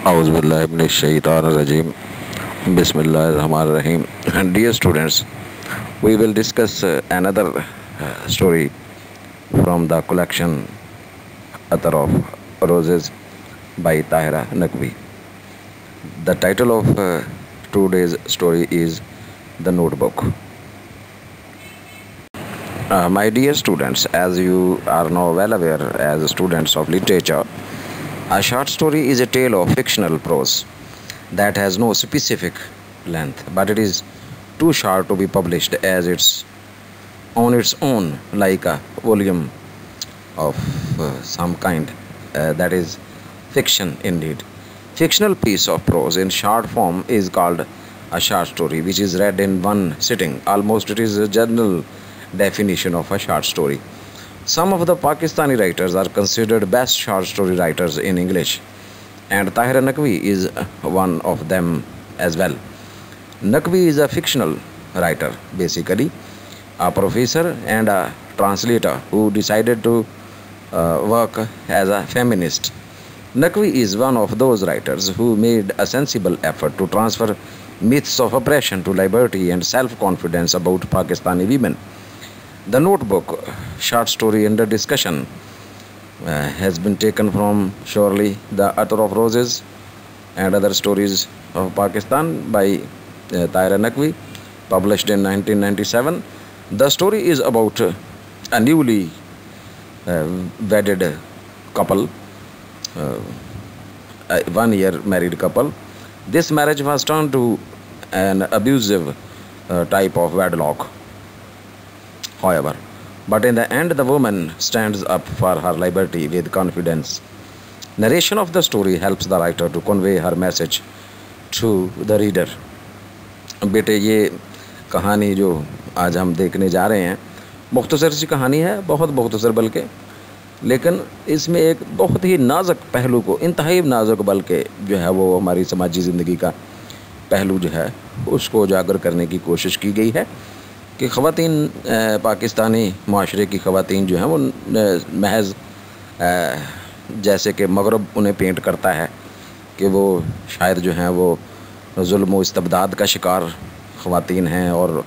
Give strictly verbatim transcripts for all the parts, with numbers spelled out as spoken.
Auzubillahiminash-shaytanir-rajim. Bismillahir-rahmanir-rahim. And dear students, we will discuss uh, another uh, story from the collection Attar of Roses by Tahira Naqvi. The title of uh, today's story is The Notebook. Uh, my dear students, as you are now well aware as students of literature, a short story is a tale of fictional prose that has no specific length, but it is too short to be published as it's on its own, like a volume of uh, some kind. Uh, that is fiction indeed. Fictional piece of prose in short form is called a short story, which is read in one sitting. Almost it is a general definition of a short story. Some of the Pakistani writers are considered best short story writers in English, and Tahira Naqvi is one of them as well. Naqvi is a fictional writer, basically a professor and a translator who decided to uh, work as a feminist. Naqvi is one of those writers who made a sensible effort to transfer myths of oppression to liberty and self-confidence about Pakistani women. The Notebook, short story under discussion, uh, has been taken from surely The Attar of Roses and Other Stories of Pakistan by uh, Tahira Naqvi, published in nineteen ninety-seven. The story is about uh, a newly uh, wedded couple, uh, a one-year married couple. This marriage was turned to an abusive uh, type of wedlock, however, but in the end the woman stands up for her liberty with confidence. Narration of the story helps the writer to convey her message to the reader. बेटे, ये कहानी जो आज हम देखने जा रहे हैं मुख्तसर सी कहानी है, बहुत मुख्तसर बल्कि, लेकिन इसमें एक बहुत ही नाजुक पहलू को, इंतहाई नाजुक बल्कि जो है वो हमारी समाजी ज़िंदगी का पहलू जो है उसको उजागर करने की कोशिश की गई है कि ख़वातीन, पाकिस्तानी माशरे की ख़वातीन जो हैं वो महज जैसे कि मगरब उन्हें पेंट करता है कि वो शायद जो हैं वो जुल्म व इस्तबदाद का शिकार ख़वातीन हैं और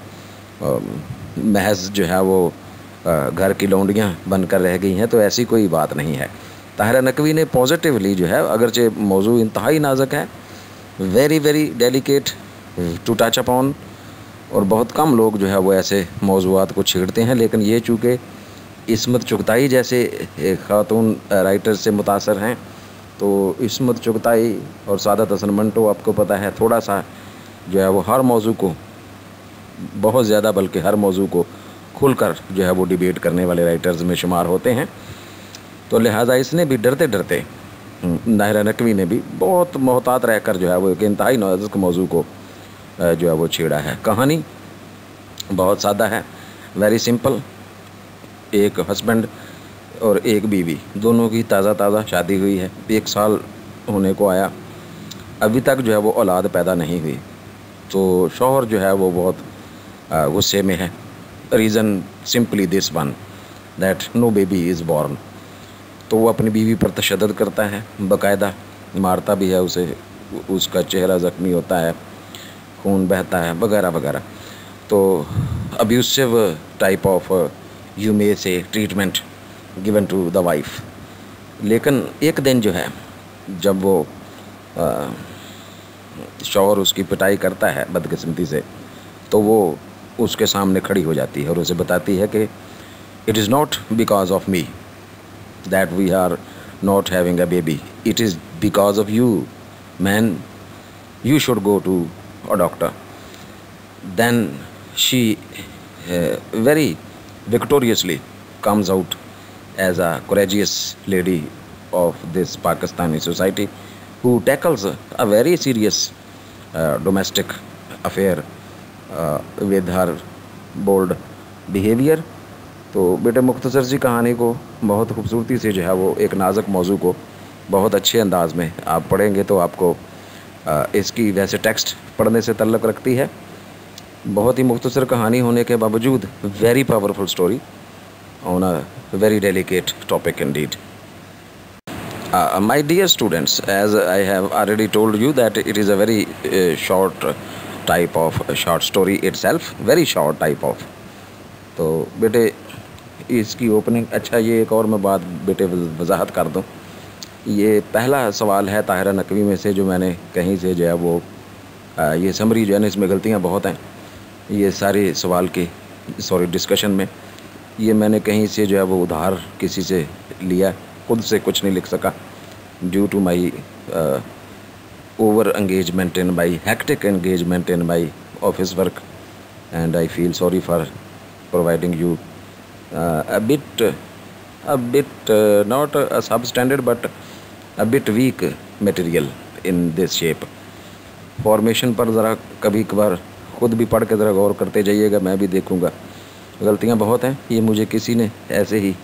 महज जो है वो घर की लौंडियाँ बनकर रह गई हैं। तो ऐसी कोई बात नहीं है। ताहिरा नकवी ने पॉजिटिवली जो है, अगरचे मौजू इंतहाई नाजुक है, very very delicate to touch upon, और बहुत कम लोग जो है वो ऐसे मौज़ूआत को छेड़ते हैं, लेकिन ये चूँकि इस्मत चुगताई जैसे ख़ातून राइटर से मुतासर हैं, तो इस्मत चुगताई और सादत हसन मंटो, आपको पता है, थोड़ा सा जो है वो हर मौजू को, बहुत ज़्यादा बल्कि हर मौजू को खुलकर जो है वो डिबेट करने वाले राइटर्स में शुमार होते हैं। तो लिहाजा इसने भी डरते डरते, ताहिरा नकवी ने भी बहुत मोहतात रहकर जो है वो एक इंतहाई नाजुक मौजू को जो है वो छेड़ा है। कहानी बहुत सादा है, वेरी सिंपल। एक हस्बैंड और एक बीवी, दोनों की ताज़ा ताज़ा शादी हुई है, एक साल होने को आया, अभी तक जो है वो औलाद पैदा नहीं हुई। तो शौहर जो है वो बहुत गुस्से में है। Reason simply this one, that no baby is born. तो वो अपनी बीवी पर तशद्दुद करता है, बाकायदा मारता भी है उसे, उसका चेहरा ज़ख्मी होता है, खून बहता है, वगैरह वगैरह। तो abusive type of you may say treatment given to the wife. लेकिन एक दिन जो है जब वो शौहर उसकी पिटाई करता है बदकिस्मती से, तो वो उसके सामने खड़ी हो जाती है और उसे बताती है कि it is not because of me that we are not having a baby, it is because of you man, you should go to a doctor. Then she uh, very victoriously comes out as a courageous lady of this Pakistani society who tackles a very serious uh, domestic affair uh, with her bold behavior. तो बेटे, मुख्तसर सी कहानी को बहुत खूबसूरती से जो है वो एक नाजुक मौजू को बहुत अच्छे अंदाज में आप पढ़ेंगे तो आपको इसकी वैसे टेक्स्ट पढ़ने से तल्लुक़ रखती है। बहुत ही मुख्तसर कहानी होने के बावजूद very powerful story on a very delicate topic indeed. Uh, my dear students, as I have already told you that it is a very uh, short type of short story itself, very short type of. तो बेटे इसकी opening, अच्छा ये एक और मैं बात बेटे वजाहत कर दूँ। ये पहला सवाल है ताहिरा नकवी में से जो मैंने कहीं से जो है वो आ, ये समरी जो है ना इसमें गलतियाँ बहुत हैं। ये सारे सवाल की सॉरी डिस्कशन में ये मैंने कहीं से जो है वो उधार किसी से लिया, खुद से कुछ नहीं लिख सका due to my over engagement in my hectic engagement in my office work, and I feel sorry for providing you uh, a bit a bit uh, not a substandard but a bit weak material in this shape. Formation पर ज़रा कभी कभार ख़ुद भी पढ़ के ज़रा गौर करते जाइएगा, मैं भी देखूँगा। गलतियाँ बहुत हैं। ये मुझे किसी ने ऐसे ही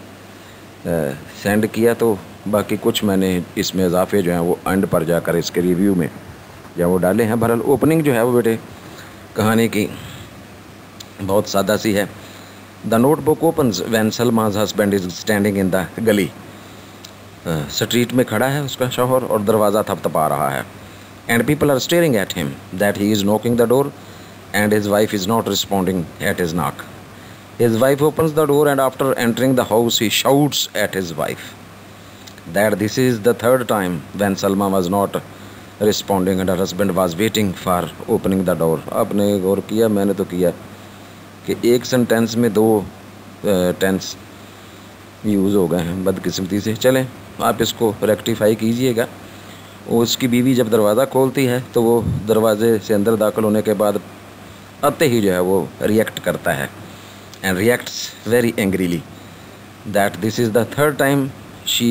सेंड किया, तो बाकी कुछ मैंने इसमें इजाफे जो हैं वो एंड पर जाकर इसके रिव्यू में या वो डाले हैं। बहरहाल ओपनिंग जो है वो बेटे कहानी की बहुत सादा सी है। The notebook opens when Salma's husband is standing in the gali. Street में खड़ा है उसका शौहर और दरवाज़ा थपथपा रहा है। And people are staring at him that he is knocking the door and his wife is not responding at his knock. His wife opens the door and after entering the house he shouts at his wife that this is the third time when Salma was not responding and her husband was waiting for opening the door. आपने गौर किया, मैंने तो किया कि एक sentence में दो टेंस यूज़ हो गए हैं बदकिस्मती से। चलें आप इसको रेक्टिफाई कीजिएगा। उसकी बीवी जब दरवाज़ा खोलती है तो वो दरवाज़े से अंदर दाखिल होने के बाद आते ही जो है वो रिएक्ट करता है and reacts very angrily that this is the third time she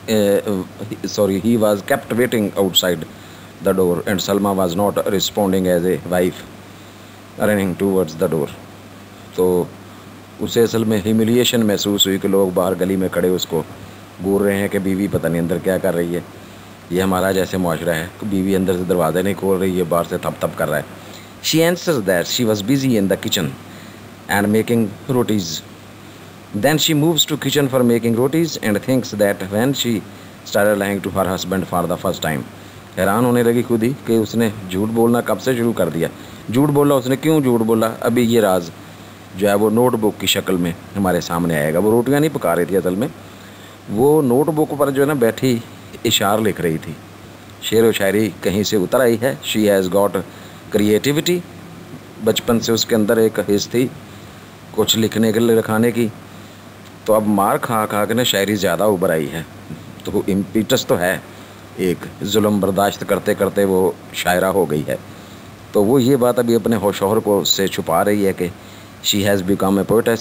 sorry he was kept waiting outside the door and Salma was not responding as a wife running towards the door. तो उसे असल में humiliation महसूस हुई कि लोग बाहर गली में खड़े उसको बोल रहे हैं कि बीवी पता नहीं अंदर क्या कर रही है। ये हमारा जैसे मुआशरा है कि बीवी अंदर से दरवाज़ा नहीं खोल रही है, बाहर से थप थप कर रहा है। She answers that she was busy in the kitchen and making rotis. Then she moves to kitchen for making rotis and thinks that when she started lying to her husband for the first time. हैरान होने लगी खुद ही कि उसने झूठ बोलना कब से शुरू कर दिया। झूठ बोला उसने, क्यों झूठ बोला? अभी ये राज जो है वो नोटबुक की शक्ल में हमारे सामने आएगा। वो रोटियां नहीं पका रही थी, असल में वो नोटबुक पर जो है ना बैठी इशार लिख रही थी। शेर व शायरी कहीं से उतर आई है। She has got creativity. बचपन से उसके अंदर एक हिस्स थी कुछ लिखने के लिए, लिखाने की। तो अब मार खा खा के ना शायरी ज़्यादा उभर आई है। तो इम्पीटस तो है, एक जुल्म बर्दाश्त करते करते वो शायरा हो गई है। तो वो ये बात अभी अपने शौहर को से छुपा रही है कि she has become a poetess.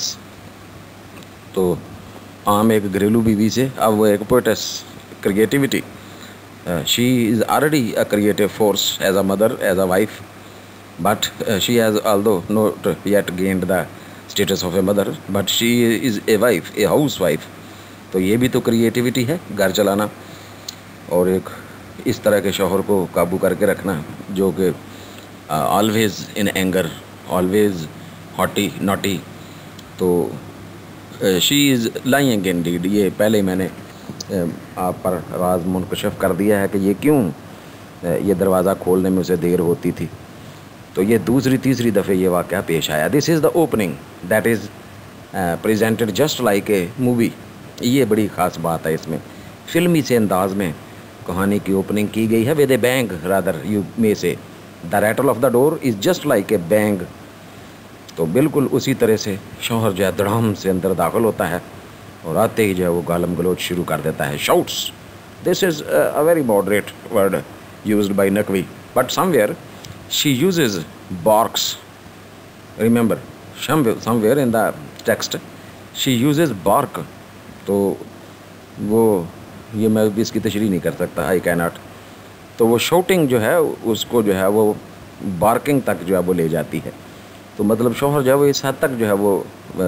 तो आम एक घरेलू बीवी से अब वो एक poetess. Creativity, she is already a creative force as a mother, as a wife, but she has although not yet gained the status of a mother, but she is a wife, a housewife. तो ये भी तो creativity है, घर चलाना और एक इस तरह के शौहर को काबू करके रखना जो कि always in anger, always haughty naughty. तो शी इज़ लाइंग इंडीड। ये पहले मैंने uh, आप पर राज मुनकशफ कर दिया है कि ये क्यों uh, ये दरवाज़ा खोलने में उसे देर होती थी। तो ये दूसरी तीसरी दफ़े ये वाक़या पेश आया। This is the opening that is presented just like a movie. ये बड़ी ख़ास बात है, इसमें फ़िल्मी से अंदाज में कहानी की ओपनिंग की गई है। With a bang rather you may say the rattle of the door is just like a bang. तो बिल्कुल उसी तरह से शौहर जो है धड़ाम से अंदर दाखिल होता है और आते ही जो है वो गालम गलोच शुरू कर देता है। Shouts, this is a very moderate word used by Naqvi, but somewhere she uses barks. Remember, somewhere in the text she uses bark. तो वो ये मैं भी इसकी तशरीह नहीं कर सकता, आई कैन नॉट। तो वो शॉटिंग जो है उसको जो है वो बार्किंग तक जो है वो ले जाती है। तो मतलब शौहर जो है वो इस हद तक जो है वो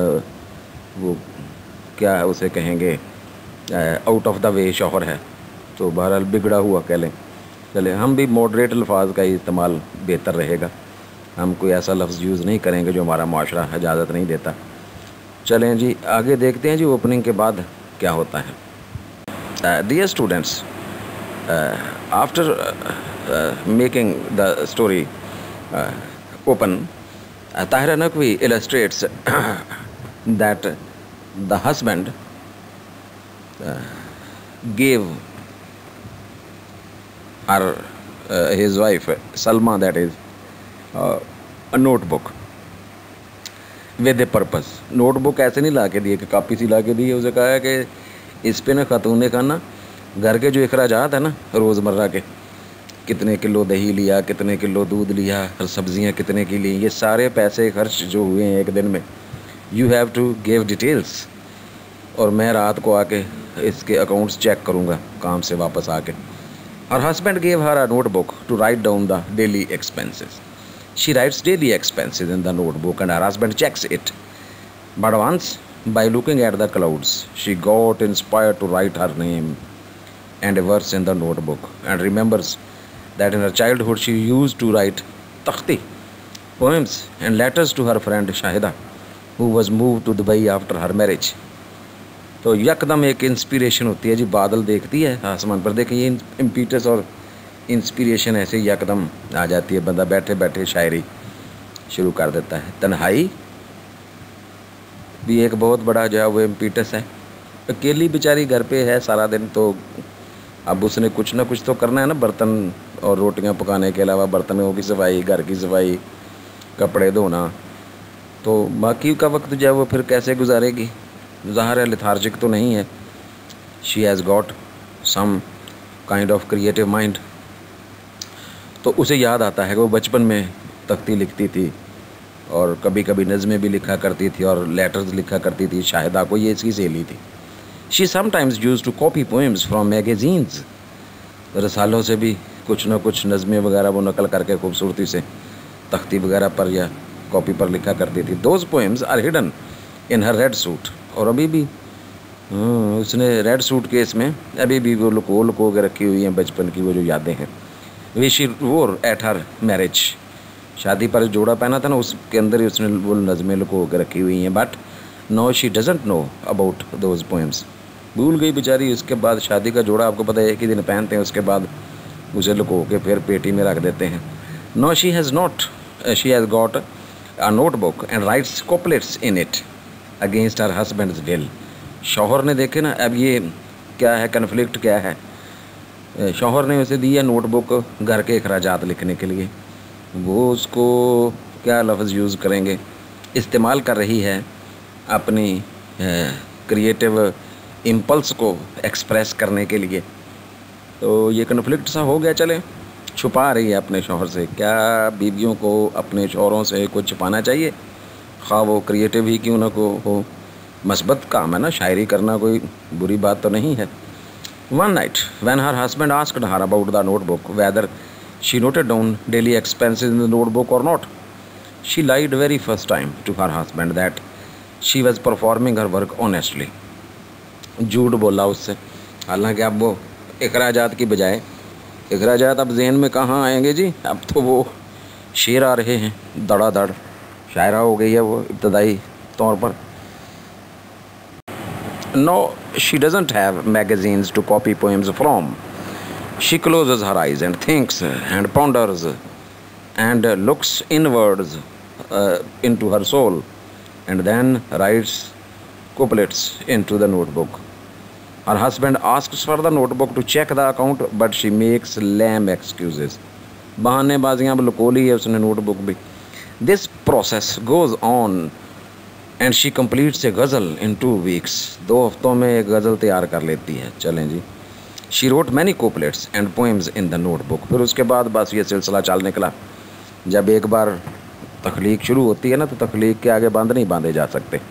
वो क्या है उसे कहेंगे आउट ऑफ द वे शौहर है। तो बहरहाल बिगड़ा हुआ कह लें। चले हम भी मॉडरेट अल्फाज का इस्तेमाल बेहतर रहेगा। हम कोई ऐसा लफ्ज़ यूज़ नहीं करेंगे जो हमारा माशरा इजाज़त नहीं देता। चलें जी आगे देखते हैं जी ओपनिंग के बाद क्या होता है। Dear students, after uh, uh, making the story uh, open, uh, Tahira Naqvi illustrates that the husband uh, gave her uh, his wife Salma, that is, uh, a notebook with a purpose. Notebook ऐसे नहीं ला के दी, एक copy सी ला के दी है। उसे कहा है कि इस पे ना खातून ने कहा ना, घर के जो अखराजात है ना रोज़मर्रा के, कितने किलो दही लिया, कितने किलो दूध लिया, और सब्जियां कितने की ली, ये सारे पैसे खर्च जो हुए हैं एक दिन में, you have to give details. और मैं रात को आके इसके अकाउंट्स चेक करूँगा काम से वापस आके। Her husband gave her a notebook to write down the daily expenses. She writes daily expenses in the notebook and her husband checks it. But once, by looking at the clouds, she got inspired to write her name and a verse in the notebook, and remembers that in her childhood she used to write takhti, poems and letters to her friend Shahida, who was moved to Dubai after her marriage. तो यकदम एक inspiration होती है जी, बादल देखती है आसमान पर, देखिए ये इम्पीटस और इंस्पिरेशन ऐसे ही यकदम आ जाती है, बंदा बैठे बैठे शायरी शुरू कर देता है। तन्हाई भी एक बहुत बड़ा जो है वो इम्पीटस है। अकेली बेचारी घर पे है सारा दिन, तो अब उसने कुछ ना कुछ तो करना है ना, बर्तन और रोटियां पकाने के अलावा बर्तनों की सफाई, घर की सफाई, कपड़े धोना, तो बाकी का वक्त जो है वो फिर कैसे गुजारेगी? ज़ाहिर है लिथार्जिक तो नहीं है। She has got some kind of creative mind. तो उसे याद आता है कि वो बचपन में तख्ती लिखती थी और कभी कभी नज़में भी लिखा करती थी और लेटर्स लिखा करती थी शाहिदा को, ये इसकी सहेली थी। She sometimes use to copy poems from magazines. रसालों से भी कुछ ना कुछ नज़में वगैरह वो नकल करके खूबसूरती से तख्ती वगैरह पर या कॉपी पर लिखा करती थी। Those poems are hidden in her red suit. और अभी भी उसने रेड सूट केस में अभी भी वो लुको लुको के रखी हुई हैं बचपन की वो जो यादें हैं। We she wore at her marriage. शादी पर जोड़ा पहना था ना, उसके अंदर ही उसने वो नज़में लुको के रखी हुई हैं। But no she doesn't know about those poems. भूल गई बेचारी। उसके बाद शादी का जोड़ा आपको पता है एक ही दिन पहनते हैं, उसके बाद उसे लुको के फिर पेटी में रख देते हैं। No she has not she has got a notebook and writes couplets in it against her husband's will. शौहर ने देखे ना, अब ये क्या है, कन्फ्लिक्ट क्या है। शौहर ने उसे दी है नोटबुक घर के अखराजात लिखने के लिए। वो उसको क्या लफ्ज़ यूज़ करेंगे, इस्तेमाल कर रही है अपनी क्रिएटिव इम्पल्स को एक्सप्रेस करने के लिए। तो ये कन्फ्लिक्ट सा हो गया। चले, छुपा रही है अपने शौहर से। क्या बीवियों को अपने शौहरों से कुछ छुपाना चाहिए, ख़्वाह वो क्रिएटिव ही क्यों ना को हो। मस्बत काम है ना, शायरी करना कोई बुरी बात तो नहीं है। One night when her husband asked her about the notebook whether she noted down daily expenses in the notebook और not, she lied very first time to her husband that she was performing her work honestly. झूठ बोला उससे, हालांकि अब वो अखराजात की बजाय, अखराजात अब ज़हन में कहाँ आएंगे जी, अब तो वो शेर आ रहे हैं दड़ादड़। शायरा हो गई है वो इब्तदाई तौर पर। No, she doesn't have magazines to copy poems from. She closes her eyes and thinks and ponders and looks inwards uh, into her soul and then writes couplets into the notebook. Her husband asks for the notebook to check the account, but she makes lame excuses. बहानेबाजियाँ लुको ली है उसने notebook भी। This process goes on and she completes a ghazal in two weeks. दो हफ्तों में एक गज़ल तैयार कर लेती है। चलें जी। She wrote many couplets and poems in the notebook. फिर उसके बाद बस ये सिलसिला चल निकला। जब एक बार तख्लीक शुरू होती है ना, तो तख्लीक के आगे बंद नहीं बांधे जा सकते।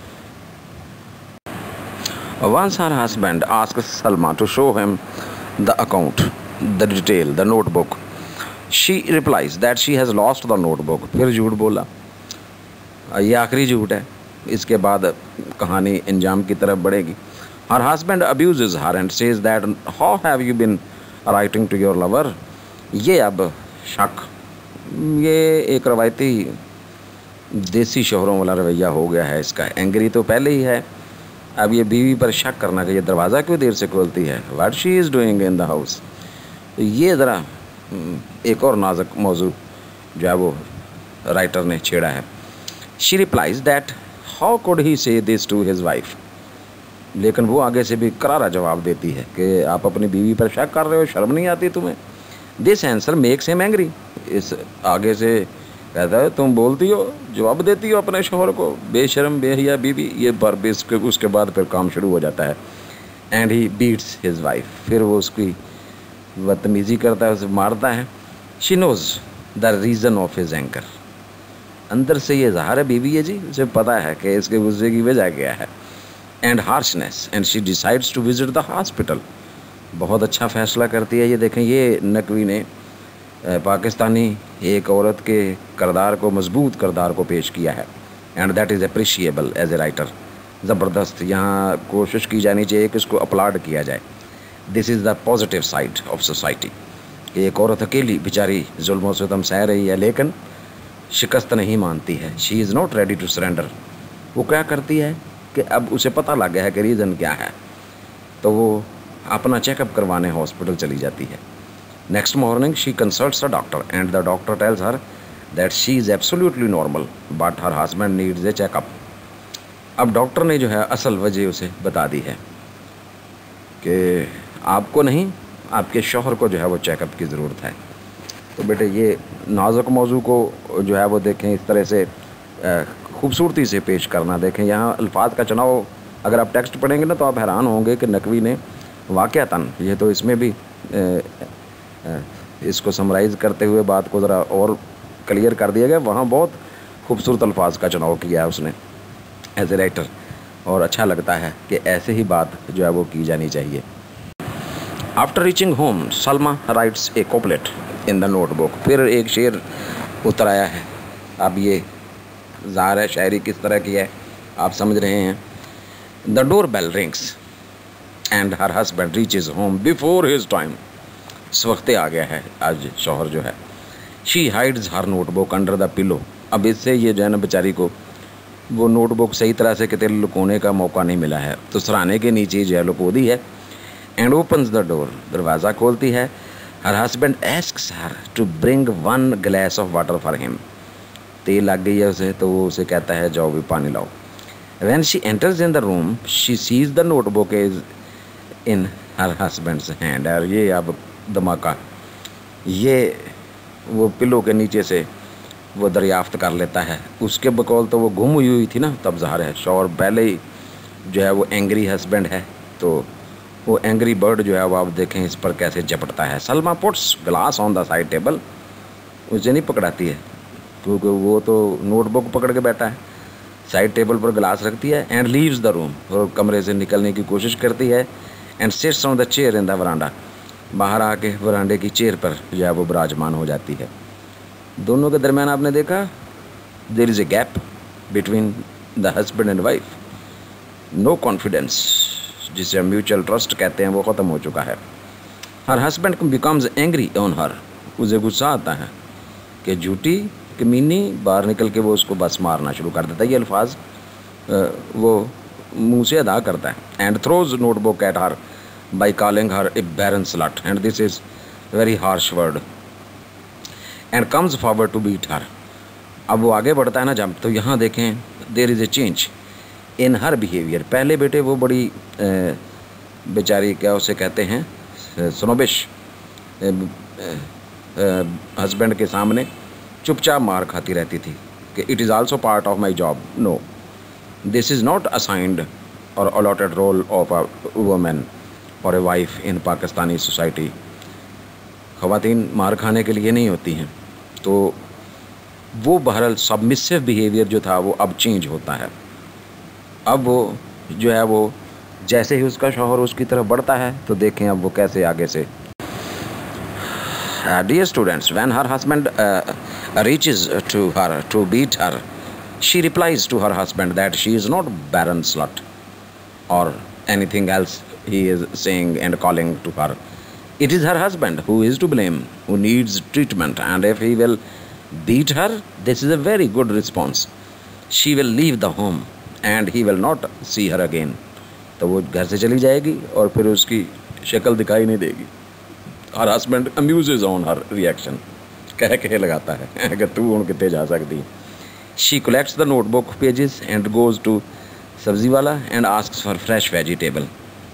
Once her husband asked Salma to show him the account, the detail, the notebook. She replies that she has lost the notebook. फिर झूठ बोला। ये आखिरी झूठ है, इसके बाद कहानी इंजाम की तरफ बढ़ेगी। Her husband abuses her and says that how have you been writing to your lover. ये अब शक, ये एक रवायती देसी शोहरों वाला रवैया हो गया है इसका। एंग्री तो पहले ही है, अब ये बीवी पर शक करना कि ये दरवाज़ा क्यों देर से खोलती है। What she is doing in the house. तो ये ज़रा एक और नाजुक मौजू जो है वो राइटर ने छेड़ा है। She replies that how could he say this to his wife, लेकिन वो आगे से भी करारा जवाब देती है कि आप अपनी बीवी पर शक कर रहे हो, शर्म नहीं आती तुम्हें। This answer makes him angry, इस आगे से कहता है तुम बोलती हो, जवाब देती हो अपने शोहर को, बेशर्म बेहया बीवी, ये पर उसके उसके बाद फिर काम शुरू हो जाता है। And he beats his wife, फिर वो उसकी बदतमीज़ी करता है, उसे मारता है। She knows the reason of his anger, अंदर से ये ज़ाहिर है बीवी है जी, उसे पता है कि इसके गुस्से की वजह क्या है। And harshness, and she decides to visit the hospital, बहुत अच्छा फ़ैसला करती है। ये देखें, ये नकवी ने पाकिस्तानी एक औरत के किरदार को, मजबूत किरदार को पेश किया है। And that is appreciable as a writer, ज़बरदस्त। यहाँ कोशिश की जानी चाहिए कि इसको अपलाड किया जाए। This is the positive side of society. एक औरत अकेली बेचारी जुल्म सितम सह रही है, लेकिन शिकस्त नहीं मानती है। She is not ready to surrender. वो क्या करती है कि अब उसे पता लग गया है कि रीज़न क्या है, तो वो अपना चेकअप करवाने हॉस्पिटल चली जाती है। Next morning she consults a doctor and the doctor tells her that she is absolutely normal but her husband needs a checkup. अब डॉक्टर ने जो है असल वजह उसे बता दी है कि आपको नहीं, आपके शौहर को जो है वो चेकअप की ज़रूरत है। तो बेटे ये नाजुक मौजू को जो है वो देखें, इस तरह से खूबसूरती से पेश करना। देखें यहाँ अल्फाज का चुनाव, अगर आप टेक्स्ट पढ़ेंगे ना तो आप हैरान होंगे कि नकवी ने वाक़यातन, ये तो इसमें भी ए, ए, इसको समराइज़ करते हुए बात को ज़रा और क्लियर कर दिया गया। वहाँ बहुत खूबसूरत अल्फाज का चुनाव किया है उसने एज ए राइटर, और अच्छा लगता है कि ऐसे ही बात जो है वो की जानी चाहिए। After reaching home Salma writes a couplet in the notebook, फिर एक शेर उतर आया है। अब ये ज़ाहिर है शायरी किस तरह की है आप समझ रहे हैं। The door bell rings and her husband reaches home before his time, इस वक्त आ गया है आज शौहर जो है। She hides her notebook under the pillow, अब इससे ये जो है ना बेचारी को वो नोटबुक सही तरह से कितने लुकोने का मौका नहीं मिला है, तो सराहने के नीचे जो है लुको दी है। एंड ओपन्स द डोर, दरवाज़ा खोलती है। Her husband asks her to bring one glass of water for him, तेल लग गई है उसे, तो वो उसे कहता है जाओ भी पानी लाओ। When she enters in the room she sees the notebook is in her husband's hand, और ये अब धमाका, ये वो पिलो के नीचे से वो दरियाफ्त कर लेता है। उसके बकौल तो वो गुम हुई हुई थी ना, तब ज़ाहिर है शौहर पहले ही जो है वो एंग्री हस्बैंड है, तो वो एंग्री बर्ड जो है वो आप देखें इस पर कैसे झपटता है। Salma puts glass on the side table, उसे नहीं पकड़ाती है क्योंकि वो तो नोटबुक पकड़ के बैठा है, साइड टेबल पर गिलास रखती है। एंड लीव्स द रूम, और कमरे से निकलने की कोशिश करती है। And sits on the chair in the veranda, बाहर आके वरांडे की चेयर पर जो है वो विराजमान हो जाती है। दोनों के दरमियान आपने देखा there is a gap between the husband and wife, no confidence, जिसे हम म्यूचुअल ट्रस्ट कहते हैं, वो ख़त्म हो चुका है। Her husband becomes angry on her, उसे गुस्सा आता है कि झूठी कमीनी, बाहर निकल के वो उसको बस मारना शुरू कर देता है। ये अल्फाज वो मुंह से अदा करता है। And throws notebook at her by calling her a barren slut, and this is very harsh word. And comes forward to beat her, अब वो आगे बढ़ता है ना जब, तो यहाँ देखें there is a change in her behaviour. पहले बेटे वो बड़ी बेचारी क्या उसे कहते हैं स्नोबिश, हस्बैंड के सामने चुपचाप मार खाती रहती थी कि it is also part of my job, no this is not assigned और allotted role of a women और a wife in Pakistani society. ख़वातीन मार खाने के लिए नहीं होती हैं। तो वो बहरहाल सबमिसिव बिहेवियर जो था वो अब चेंज होता है। अब वो जो है वो जैसे ही उसका शौहर उसकी तरफ बढ़ता है तो देखें अब वो कैसे आगे से। Uh, dear students, when her husband uh, reaches to her to beat her, she replies to her husband that she is not barren slut or anything else he is saying and calling to her. It is her husband who is to blame, who needs treatment, and if he will beat her, this is a very good response. She will leave the home and he will not see her again. तो वो घर से चली जाएगी और फिर उसकी शक्ल दिखाई नहीं देगी। Her husband amuses on her reaction, कह कह लगाता है कि तू हूँ कितने जा सकती। She collects the notebook pages and goes to sabzi wala and asks for fresh vegetable.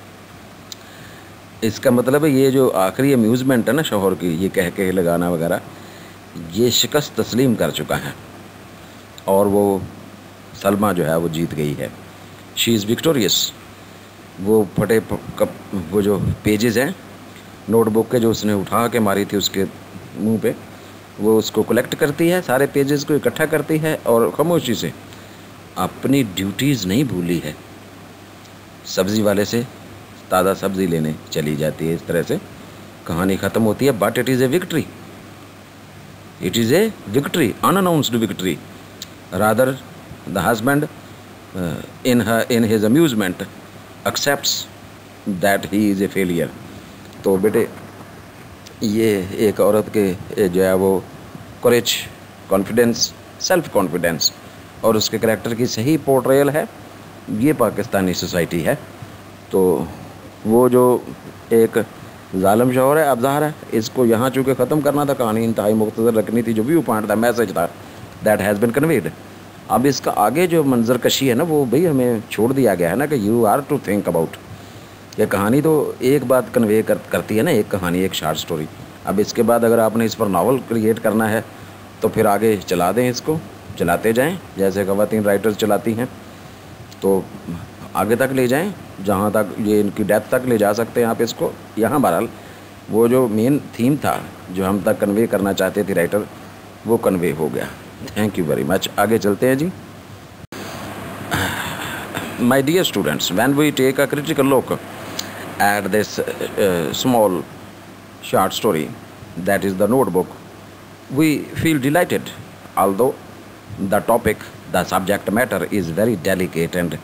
इसका मतलब है ये जो आखिरी अम्यूज़मेंट है ना शोहर की, ये कह कह लगाना वगैरह, ये शिकस्त तस्लीम कर चुका है और वो सलमा जो है वो जीत गई है। She is victorious. वो फटे कप वो जो पेजेस हैं नोटबुक के जो उसने उठा के मारी थी उसके मुंह पे, वो उसको कलेक्ट करती है, सारे पेजेस को इकट्ठा करती है और खामोशी से अपनी ड्यूटीज़ नहीं भूली है, सब्ज़ी वाले से ताज़ा सब्ज़ी लेने चली जाती है। इस तरह से कहानी ख़त्म होती है। But it is a victory, it is a victory, unannounced victory. Rather the husband in her in his amusement accepts that he is a failure. तो बेटे ये एक औरत के जो है वो करेज, कॉन्फिडेंस, सेल्फ कॉन्फिडेंस और उसके करैक्टर की सही पोर्ट्रेयल है। ये पाकिस्तानी सोसाइटी है। तो वो जो एक जालिम शौहर है, अबज़ार है, इसको यहाँ चूँकि ख़त्म करना था, कहानी इंतहाई मुख्तसर रखनी थी, जो व्यू पॉइंट था, मैसेज था, दैट हैज़ बिन कन्वेड। अब इसका आगे जो मंजर कशी है ना, वो भाई हमें छोड़ दिया गया है ना कि you are to think about. ये कहानी तो एक बात कन्वे कर, करती है ना, एक कहानी, एक शार्ट स्टोरी। अब इसके बाद अगर आपने इस पर नावल क्रिएट करना है तो फिर आगे चला दें, इसको चलाते जाएं जैसे ख़वातीन राइटर्स चलाती हैं, तो आगे तक ले जाएं, जहाँ तक ये इनकी डेथ तक ले जा सकते हैं आप इसको। यहाँ बहरहाल वो जो मेन थीम था जो हम तक कन्वे करना चाहते थे राइटर, वो कन्वे हो गया। Thank you very much. आगे चलते हैं जी। My dear students, when we take a critical look at this uh, small short story that is the notebook, we feel delighted, although the topic, the subject matter is very delicate and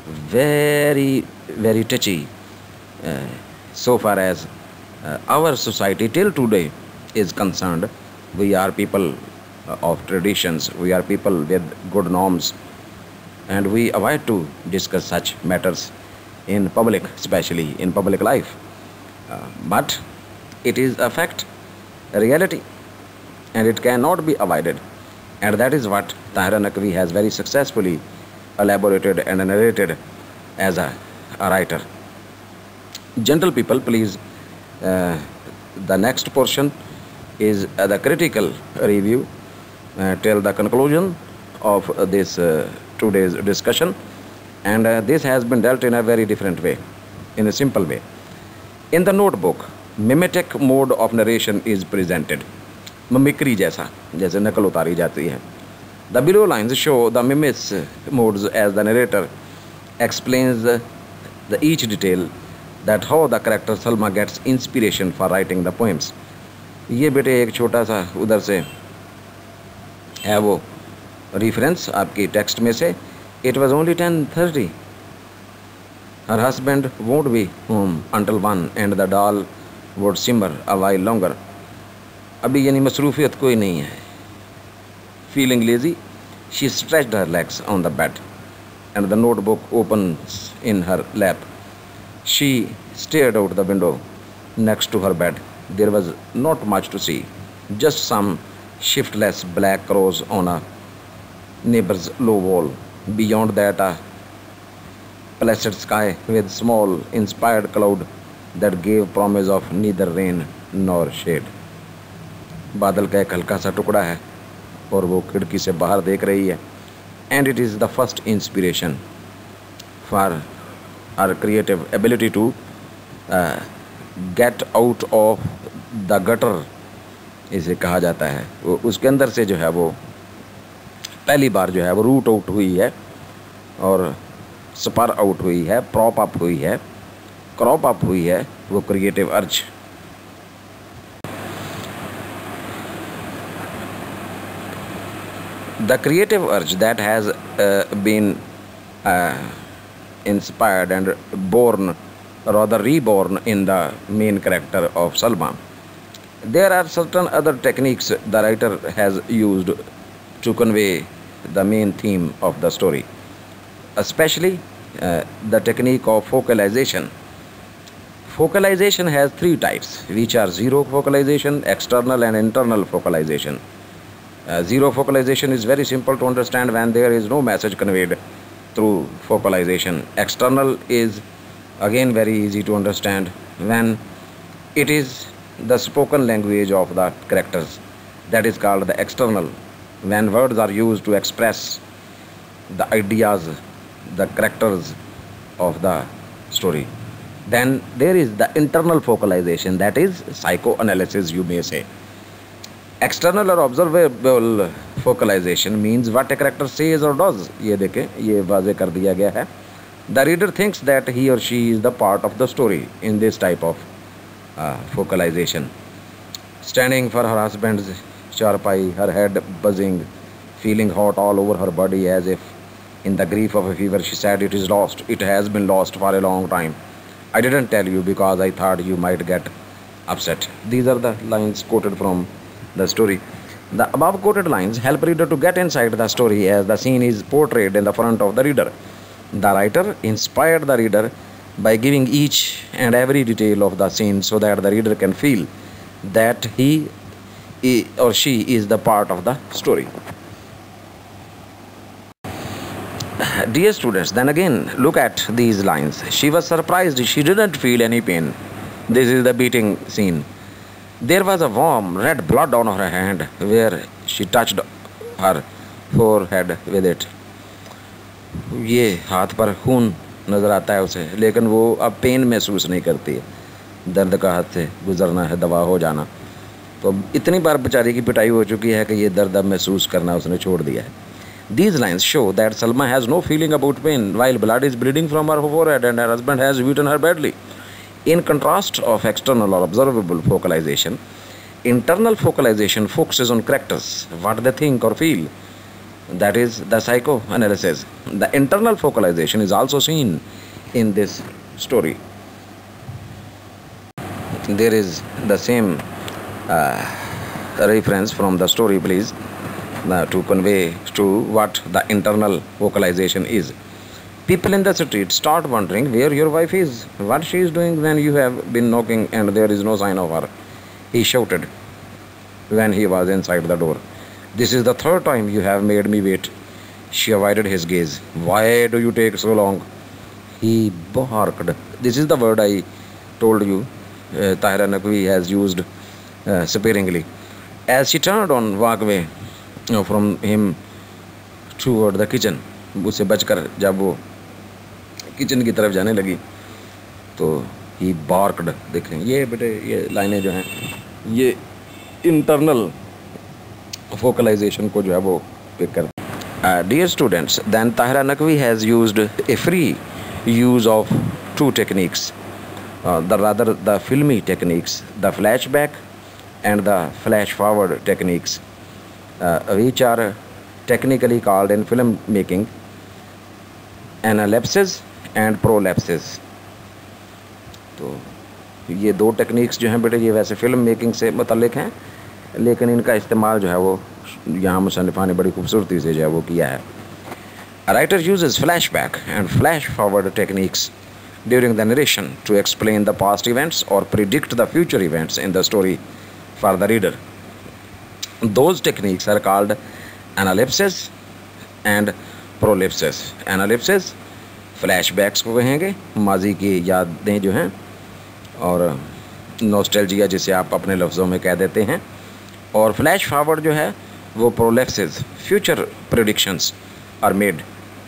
very very touchy uh, so far as uh, our society till today is concerned. We are people uh, of traditions, we are people with good norms, and we avoid to discuss such matters in public, especially in public life. Uh, but it is a fact, a reality, and it cannot be avoided. And that is what Tahira Naqvi has very successfully elaborated and narrated as a, a writer. Gentle people, please, uh, the next portion is uh, the critical review uh, till the conclusion of uh, this uh, today's discussion. And uh, this has been dealt in a very different way, in a simple way. In the notebook, mimetic mode of narration is presented. Mimicry जैसा, जैसे नकल उतारी जाती है. The below lines show the mimics modes as the narrator explains the, the each detail that how the character Salma gets inspiration for writing the poems. ये बेटे एक छोटा सा उधर से है वो reference आपकी text में से. It was only ten thirty. Her husband won't be home until one and the doll would simmer a while longer. अभी यानी मसरूफियत कोई नहीं है. Feeling lazy, she stretched her legs on the bed and the notebook opens in her lap. She stared out the window next to her bed. There was not much to see, just some shiftless black crows on a neighbor's low wall. Beyond that, a placid sky with small inspired cloud that gave promise of neither rain nor shade. बादल का एक हल्का सा टुकड़ा है और वो खिड़की से बाहर देख रही है. And it is the first inspiration for our creative ability to uh, get out of the gutter, इसे कहा जाता है. वो उसके अंदर से जो है वो पहली बार जो है वो रूट आउट हुई है और स्पर आउट हुई है, प्रॉप अप हुई है, क्रॉप अप हुई है वो क्रिएटिव अर्ज. The creative urge that has uh, been uh, inspired and born, rather reborn in the main character of Salma. There are certain other techniques the writer has used to convey the main theme of the story, especially uh, the technique of focalization. Focalization has three types, which are zero focalization, external and internal focalization. Uh, zero focalization is very simple to understand when there is no message conveyed through focalization. External is again very easy to understand when it is the spoken language of the characters, that is called the external. When words are used to express the ideas, the characters of the story. Then there is the internal focalization, that is psychoanalysis, you may say. External or observable focalization means what a character says or does. ये देखें, ये वाजे कर दिया गया है. The reader thinks that he or she is the part of the story in this type of uh, focalization. Standing for her husband's charpai, her head buzzing, feeling hot all over her body as if in the grief of a fever, she said, "It is lost. It has been lost for a long time. I didn't tell you because I thought you might get upset." These are the lines quoted from the story. The above quoted lines help reader to get inside the story as the scene is portrayed in the front of the reader. The writer inspired the reader by giving each and every detail of the scene so that the reader can feel that he or she is the part of the story. Dear students, then again look at these lines. She was surprised. She didn't feel any pain. This is the beating scene. There was a warm red blood on her hand where she touched her forehead with it. ये हाथ पर खून नज़र आता है उसे, लेकिन वो अब पेन महसूस नहीं करती है. दर्द का हाथ से गुजरना है, दवा हो जाना. तो इतनी बार बेचारी की पिटाई हो चुकी है कि ये दर्द अब महसूस करना उसने छोड़ दिया है. These lines show that Salma has no feeling about pain while blood is bleeding from her forehead and her husband has beaten her badly. In contrast of external or observable focalization, internal focalization focuses on characters, what they think or feel. That is the psychoanalysis. The internal focalization is also seen in this story. There is the same uh, reference from the story, please, uh, to convey to what the internal focalization is. People in the street start wondering where your wife is, what she is doing when you have been knocking and there is no sign of her. He shouted when he was inside the door. This is the third time you have made me wait. She avoided his gaze. Why do you take so long? He barked. This is the word I told you. Uh, Tahira Naqvi has used uh, sparingly. As she turned on walkway you know, from him toward the kitchen, उससे बचकर जब वो kitchen की तरफ जाने लगी तो ही बार्कड. देखें ये बेटे ये लाइनें जो हैं ये इंटरनल फोकलाइजेशन को जो है वो पिक कर. Dear students, then Tahira Naqvi has used a free use of two techniques, the rather the filmi techniques, the flashback and the flash forward techniques, uh, which are technically called in film making analepsis and prolapses. तो ये दो techniques जो हैं बेटे ये वैसे film making से मुतल्लिक हैं, लेकिन इनका इस्तेमाल जो है वो यहाँ मुसन्निफ़ा ने बड़ी खूबसूरती से जो है वो किया है. A writer uses flashback and flash forward techniques during the narration to explain the past events or predict the future events in the story for the reader. Those techniques are called analepsis and prolapses. Analepsis flashbacks को कहेंगे, माजी की यादें जो हैं, और nostalgia जिसे आप अपने लफ्ज़ों में कह देते हैं, और फ्लैश फॉरवर्ड जो है वो prolepses, future predictions are made.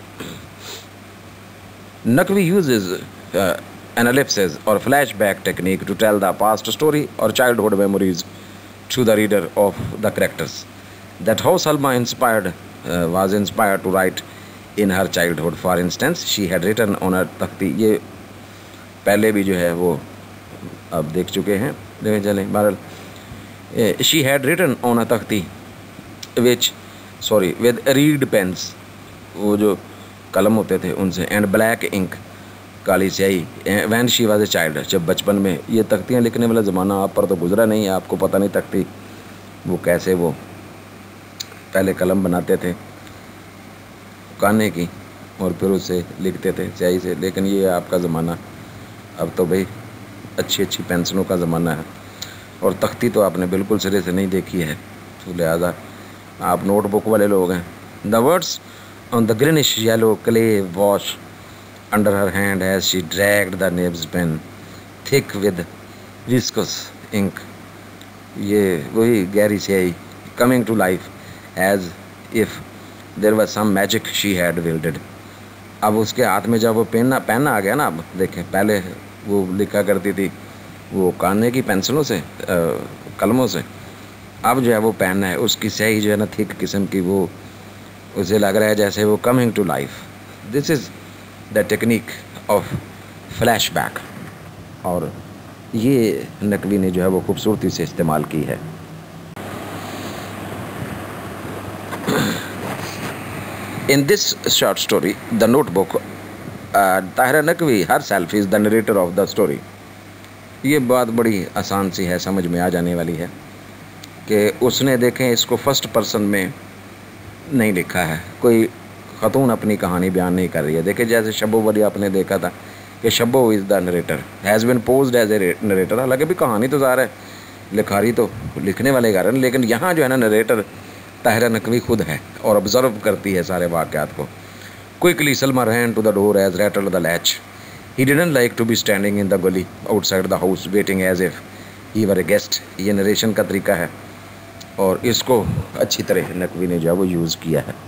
Naqvi uses uh, analepsis or flashback technique to tell the past story or childhood memories to the reader of the characters. That how Salma inspired uh, was inspired to write in her childhood. For instance, she had written on her तख्ती, ये पहले भी जो है वो अब देख चुके हैं, देखें चलें बहरहाल. She had written on a तख्ती which sorry with reed pens, वो जो कलम होते थे उनसे, and black ink, काली स्याही, when she was a child, जब बचपन में. ये तख्तियाँ लिखने वाला ज़माना आप पर तो गुजरा नहीं, आपको पता नहीं तख्ती वो कैसे वो पहले कलम बनाते थे काने की और फिर उससे लिखते थे स्याही से, लेकिन ये आपका ज़माना. अब तो भाई अच्छी अच्छी पेंसिलों का ज़माना है और तख्ती तो आपने बिल्कुल सिरे से नहीं देखी है, तो लिहाजा आप नोटबुक वाले लोग हैं। The words on the greenish yellow clay wash under her hand as she dragged the nibs pen thick with viscous ink. ये वही गहरी स्याही, coming to life as if there was some magic she had wielded. अब उसके हाथ में जब वो पेन पेन आ गया ना, अब देखें, पहले वो लिखा करती थी वो काने की पेंसिलों से, कलमों से, अब जो है वो पेन है, उसकी स्याही जो है ना थिक किस्म की, वो उसे लग रहा है जैसे वो coming to life. This is the technique of flashback, और ये नकवी ने जो है वो खूबसूरती से इस्तेमाल की है। In this short story, The Notebook, uh, Tahira Naqvi herself is the narrator of the story। ये बात बड़ी आसान सी है, समझ में आ जाने वाली है कि उसने देखें इसको फर्स्ट पर्सन में नहीं लिखा है, कोई ख़तून अपनी कहानी बयान नहीं कर रही है। देखिए जैसे शब्बो वली आपने देखा था कि Shabbo is the narrator, has been posed as a narrator. हालांकि भी कहानी तो ज़ाहिर है लिखारी तो लिखने वाले कारण, लेकिन यहाँ जो है ना नरेटर ताहिरा नकवी खुद है और ऑब्ज़र्व करती है सारे वाक़यात को। Quickly Salma ran to the door as rattle the latch. He didn't like to be standing in the gali outside the house waiting as if he were a guest. ये नरेशन का तरीका है और इसको अच्छी तरह नकवी ने जो वो यूज़ किया है।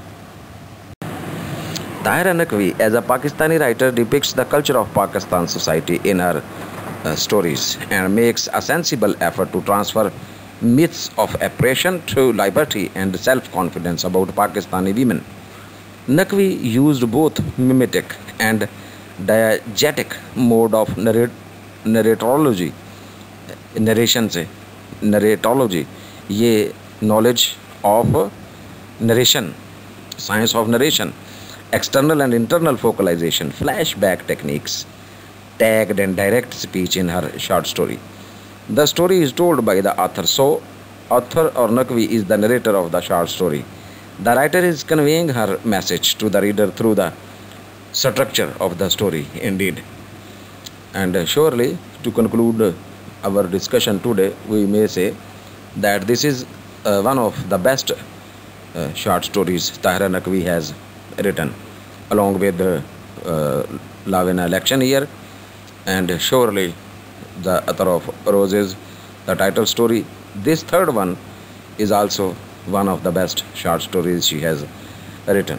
Tahira Naqvi as a Pakistani writer depicts the culture of Pakistan society in her stories and makes a sensible effort to transfer myths of oppression to liberty and self-confidence about Pakistani women. Naqvi used both mimetic and diegetic mode of narrat narratology, narration से narratology, ये knowledge of narration, science of narration, external and internal focalization, flashback techniques, tagged and direct speech in her short story. The story is told by the author, so author or Naqvi is the narrator of the short story. The writer is conveying her message to the reader through the structure of the story, indeed. And uh, surely, to conclude our discussion today, we may say that this is uh, one of the best uh, short stories Tahiraa Naqvi has written, along with uh, uh, Love in Election Year, and surely the author of Roses, the title story. This third one is also one of the best short stories she has written.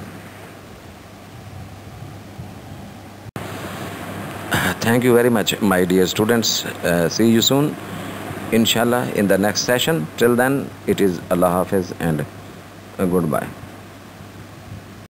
Thank you very much, my dear students. Uh, see you soon, inshallah, in the next session. Till then, it is Allah Hafiz and uh, goodbye.